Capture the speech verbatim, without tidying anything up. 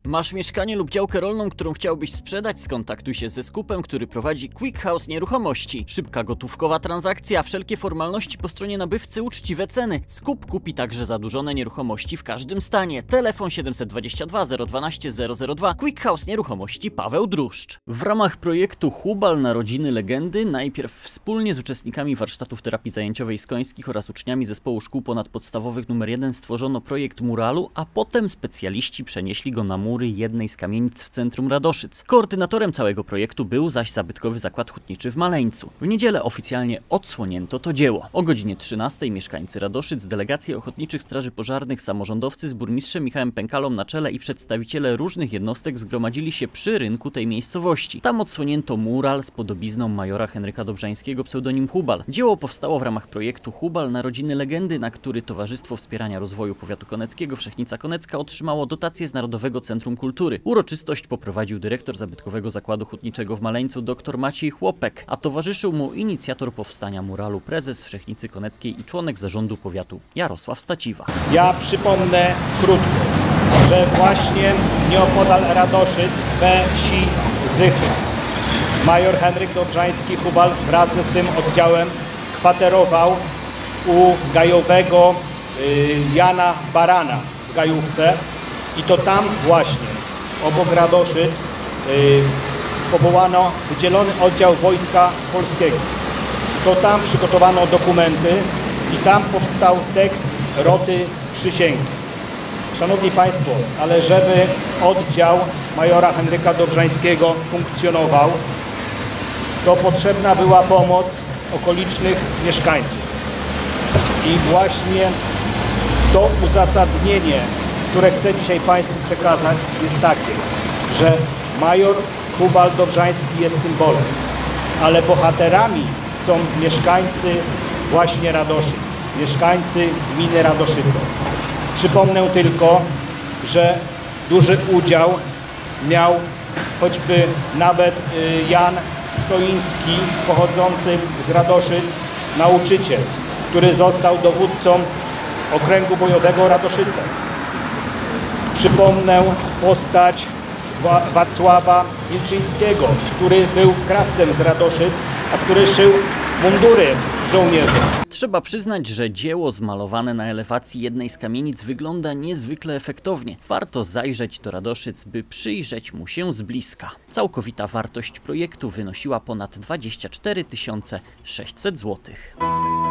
Masz mieszkanie lub działkę rolną, którą chciałbyś sprzedać? Skontaktuj się ze Skupem, który prowadzi Quick House Nieruchomości. Szybka gotówkowa transakcja, wszelkie formalności po stronie nabywcy, uczciwe ceny. Skup kupi także zadłużone nieruchomości w każdym stanie. Telefon siedem dwa dwa zero jeden dwa zero zero dwa. Quick House Nieruchomości Paweł Druszcz. W ramach projektu Hubal Narodziny Legendy najpierw wspólnie z uczestnikami warsztatów terapii zajęciowej Skońskich oraz uczniami zespołu szkół ponadpodstawowych numer jeden stworzono projekt muralu, a potem specjaliści przenieśli go na mury jednej z kamienic w centrum Radoszyc. Koordynatorem całego projektu był zaś zabytkowy zakład hutniczy w Maleńcu. W niedzielę oficjalnie odsłonięto to dzieło. O godzinie trzynastej mieszkańcy Radoszyc, delegacje ochotniczych straży pożarnych, samorządowcy z burmistrzem Michałem Pękalą na czele i przedstawiciele różnych jednostek zgromadzili się przy rynku tej miejscowości. Tam odsłonięto mural z podobizną majora Henryka Dobrzańskiego, pseudonim Hubal. Dzieło powstało w ramach projektu Hubal Narodziny Legendy, na który Towarzystwo Wspierania Rozwoju Powiatu Koneckiego Wszechnica Konecka otrzymało dotację z Narodowego Centrum Kultury. Uroczystość poprowadził dyrektor zabytkowego zakładu hutniczego w Maleńcu dr Maciej Chłopek, a towarzyszył mu inicjator powstania muralu, prezes Wszechnicy Koneckiej i członek zarządu powiatu Jarosław Staciwa. Ja przypomnę krótko, że właśnie nieopodal Radoszyc we wsi Zychy major Henryk Dobrzański Hubal wraz ze swym oddziałem kwaterował u gajowego y, Jana Barana w Gajówce i to tam właśnie obok Radoszyc y, powołano wydzielony oddział Wojska Polskiego. To tam przygotowano dokumenty i tam powstał tekst roty przysięgi. Szanowni Państwo, ale żeby oddział majora Henryka Dobrzańskiego funkcjonował, to potrzebna była pomoc okolicznych mieszkańców. I właśnie to uzasadnienie, które chcę dzisiaj Państwu przekazać, jest takie, że major Hubal Dobrzański jest symbolem, ale bohaterami są mieszkańcy właśnie Radoszyc, mieszkańcy gminy Radoszyce. Przypomnę tylko, że duży udział miał choćby nawet Jan Stoiński, pochodzący z Radoszyc, nauczyciel, który został dowódcą okręgu bojowego Radoszyce. Przypomnę postać Wacława Wilczyńskiego, który był krawcem z Radoszyc, a który szył mundury żołnierzy. Trzeba przyznać, że dzieło zmalowane na elewacji jednej z kamienic wygląda niezwykle efektownie. Warto zajrzeć do Radoszyc, by przyjrzeć mu się z bliska. Całkowita wartość projektu wynosiła ponad dwadzieścia cztery tysiące sześćset złotych.